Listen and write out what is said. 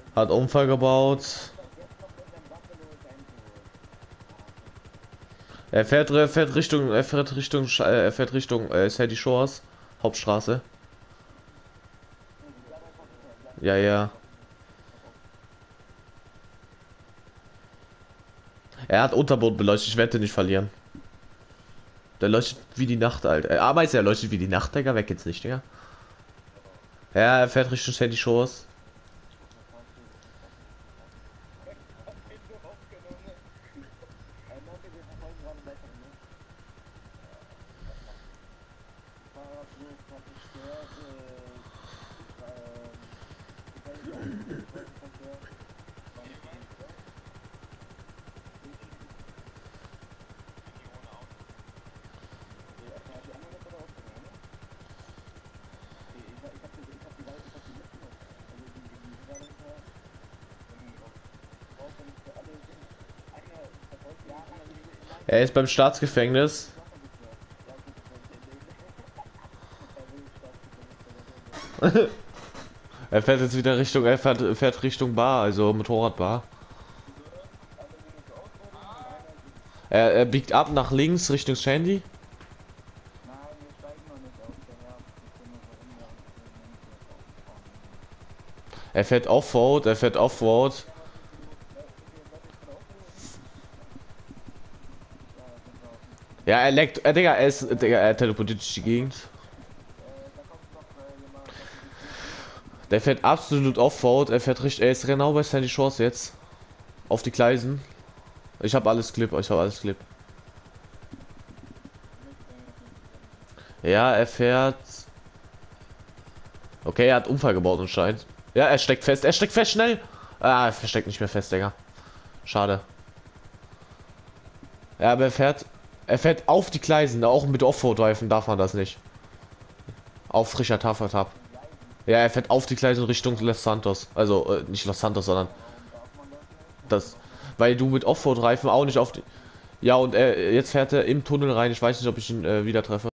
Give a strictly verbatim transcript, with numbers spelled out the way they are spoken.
Hat Unfall gebaut. Er fährt, er fährt Richtung, er fährt Richtung, Sch- äh, er fährt Richtung äh, Sandy Shores, Hauptstraße. Ja, ja. Er hat Unterboot beleuchtet, ich werde nicht verlieren. Der leuchtet wie die Nacht, Alter. Äh, Aber ist er leuchtet wie die Nacht, Digga. Weg jetzt nicht, Digga. Ja, er fährt Richtung Sandy Shores. Er ist beim Staatsgefängnis. Er fährt jetzt wieder Richtung, er fährt, fährt Richtung Bar, also Motorradbar. Er, er biegt ab nach links Richtung Shandy. Er fährt Offroad, er fährt Offroad. Ja, er leckt, äh, Digga, er ist, Digga, er teleportiert durch die Gegend. Der fährt absolut Offroad, er fährt richtig, er ist genau bei Sandy Shores jetzt. Auf die Gleisen. Ich habe alles Clip, ich habe alles Clip. Ja, er fährt. Okay, er hat Unfall gebaut anscheinend. Ja, er steckt fest, er steckt fest, schnell! Ah, er steckt nicht mehr fest, Digga. Schade. Ja, aber er fährt. Er fährt auf die Gleisen, auch mit Offroad-Reifen darf man das nicht. Auf frischer Tafertab. Ja, er fährt auf die Gleise Richtung Los Santos. Also, äh, nicht Los Santos, sondern das. Weil du mit Offroad-Reifen auch nicht auf die. Ja, und er, jetzt fährt er im Tunnel rein. Ich weiß nicht, ob ich ihn äh, wieder treffe.